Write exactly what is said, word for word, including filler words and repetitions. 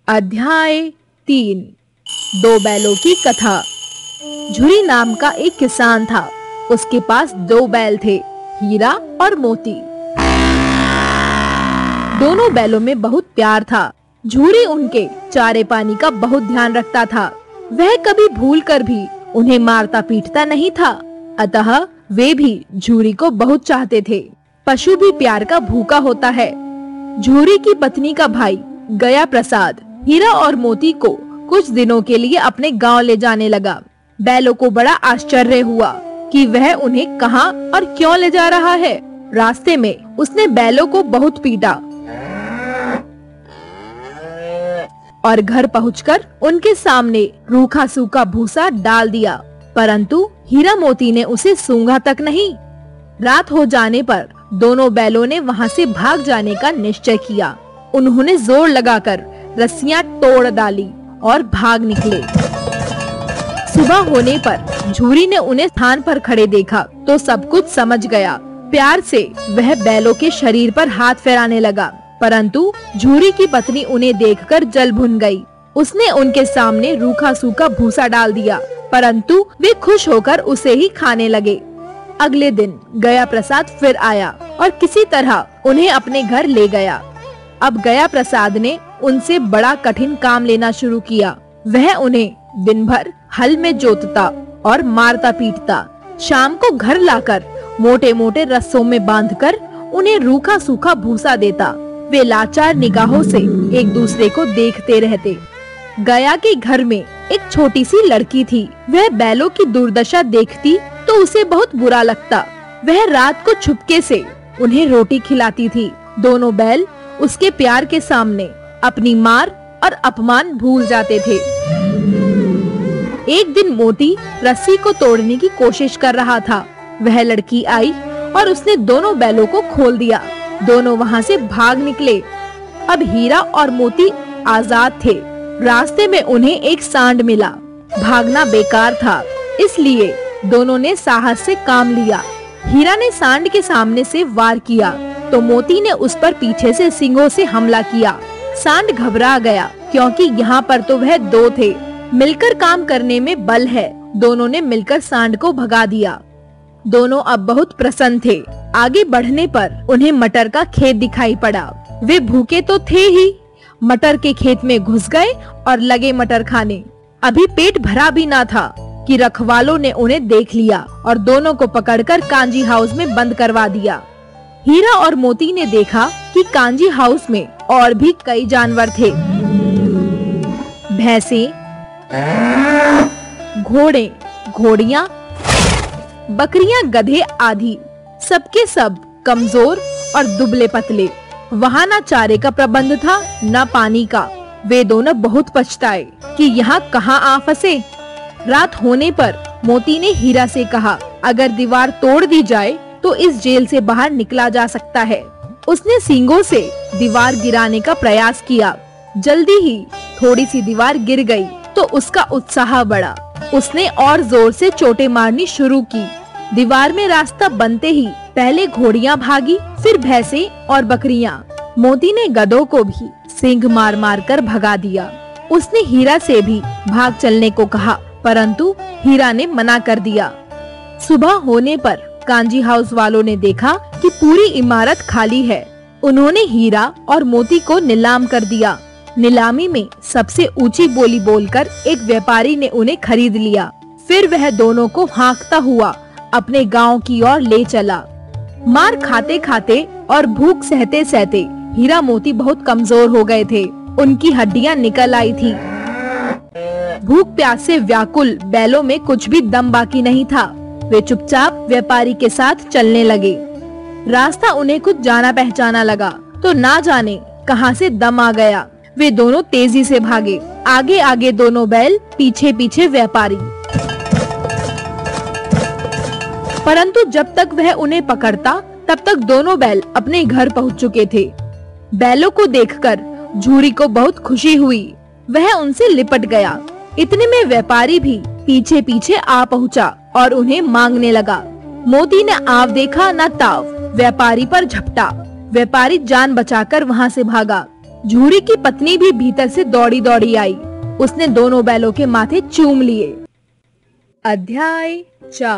अध्याय तीन। दो बैलों की कथा। झुरी नाम का एक किसान था। उसके पास दो बैल थे, हीरा और मोती। दोनों बैलों में बहुत प्यार था। झुरी उनके चारे पानी का बहुत ध्यान रखता था। वह कभी भूल कर भी उन्हें मारता पीटता नहीं था। अतः वे भी झुरी को बहुत चाहते थे। पशु भी प्यार का भूखा होता है। झुरी की पत्नी का भाई गया प्रसाद हीरा और मोती को कुछ दिनों के लिए अपने गांव ले जाने लगा। बैलों को बड़ा आश्चर्य हुआ कि वह उन्हें कहां और क्यों ले जा रहा है। रास्ते में उसने बैलों को बहुत पीटा और घर पहुंचकर उनके सामने रूखा सूखा भूसा डाल दिया, परंतु हीरा मोती ने उसे सूंघा तक नहीं। रात हो जाने पर दोनों बैलों ने वहां से भाग जाने का निश्चय किया। उन्होंने जोर लगाकर रस्सियां तोड़ डाली और भाग निकले। सुबह होने पर झुरी ने उन्हें स्थान पर खड़े देखा तो सब कुछ समझ गया। प्यार से वह बैलों के शरीर पर हाथ फेराने लगा, परंतु झुरी की पत्नी उन्हें देखकर जल भुन गई। उसने उनके सामने रूखा सूखा भूसा डाल दिया, परंतु वे खुश होकर उसे ही खाने लगे। अगले दिन गया प्रसाद फिर आया और किसी तरह उन्हें अपने घर ले गया। अब गया प्रसाद ने उनसे बड़ा कठिन काम लेना शुरू किया। वह उन्हें दिन भर हल में जोतता और मारता पीटता। शाम को घर लाकर मोटे मोटे रस्सों में बांधकर उन्हें रूखा सूखा भूसा देता। वे लाचार निगाहों से एक दूसरे को देखते रहते। गया के घर में एक छोटी सी लड़की थी। वह बैलों की दुर्दशा देखती तो उसे बहुत बुरा लगता। वह रात को छुपके से उन्हें रोटी खिलाती थी। दोनों बैल उसके प्यार के सामने अपनी मार और अपमान भूल जाते थे। एक दिन मोती रस्सी को तोड़ने की कोशिश कर रहा था। वह लड़की आई और उसने दोनों बैलों को खोल दिया। दोनों वहां से भाग निकले। अब हीरा और मोती आजाद थे। रास्ते में उन्हें एक सांड मिला। भागना बेकार था, इसलिए दोनों ने साहस से काम लिया। हीरा ने सांड के सामने से वार किया तो मोती ने उस पर पीछे से सींगों से हमला किया। सांड घबरा गया क्योंकि यहाँ पर तो वह दो थे। मिलकर काम करने में बल है। दोनों ने मिलकर सांड को भगा दिया। दोनों अब बहुत प्रसन्न थे। आगे बढ़ने पर उन्हें मटर का खेत दिखाई पड़ा। वे भूखे तो थे ही, मटर के खेत में घुस गए और लगे मटर खाने। अभी पेट भरा भी ना था कि रखवालों ने उन्हें देख लिया और दोनों को पकड़कर कांजी हाउस में बंद करवा दिया। हीरा और मोती ने देखा कि कांजी हाउस में और भी कई जानवर थे। भैंसें, घोड़े, घोड़ियां, बकरियां, गधे आदि, सबके सब कमजोर और दुबले पतले। वहां ना चारे का प्रबंध था न पानी का। वे दोनों बहुत पछताए कि यहाँ कहाँ आ फंसे। रात होने पर मोती ने हीरा से कहा, अगर दीवार तोड़ दी जाए तो इस जेल से बाहर निकला जा सकता है। उसने सींगों से दीवार गिराने का प्रयास किया। जल्दी ही थोड़ी सी दीवार गिर गई तो उसका उत्साह बढ़ा। उसने और जोर से चोटें मारनी शुरू की। दीवार में रास्ता बनते ही पहले घोड़ियां भागी, फिर भैंसें और बकरियां। मोती ने गधों को भी सींग मार मार कर भगा दिया। उसने हीरा से भी भाग चलने को कहा, परंतु हीरा ने मना कर दिया। सुबह होने पर कांजी हाउस वालों ने देखा कि पूरी इमारत खाली है। उन्होंने हीरा और मोती को नीलाम कर दिया। नीलामी में सबसे ऊंची बोली बोलकर एक व्यापारी ने उन्हें खरीद लिया। फिर वह दोनों को हाँकता हुआ अपने गांव की ओर ले चला। मार खाते खाते और भूख सहते सहते हीरा मोती बहुत कमजोर हो गए थे। उनकी हड्डियां निकल आई थी। भूख प्यास से व्याकुल बैलों में कुछ भी दम बाकी नहीं था। वे चुपचाप व्यापारी के साथ चलने लगे। रास्ता उन्हें कुछ जाना पहचाना लगा तो ना जाने कहां से दम आ गया। वे दोनों तेजी से भागे। आगे आगे दोनों बैल, पीछे पीछे व्यापारी। परंतु जब तक वह उन्हें पकड़ता तब तक दोनों बैल अपने घर पहुंच चुके थे। बैलों को देखकर झुरी को बहुत खुशी हुई। वह उनसे लिपट गया। इतने में व्यापारी भी पीछे पीछे आ पहुंचा और उन्हें मांगने लगा। मोती ने आव देखा न ताव, व्यापारी पर झपटा। व्यापारी जान बचाकर वहां से भागा। झूड़ी की पत्नी भी भीतर से दौड़ी दौड़ी आई। उसने दोनों बैलों के माथे चूम लिए। अध्याय चार।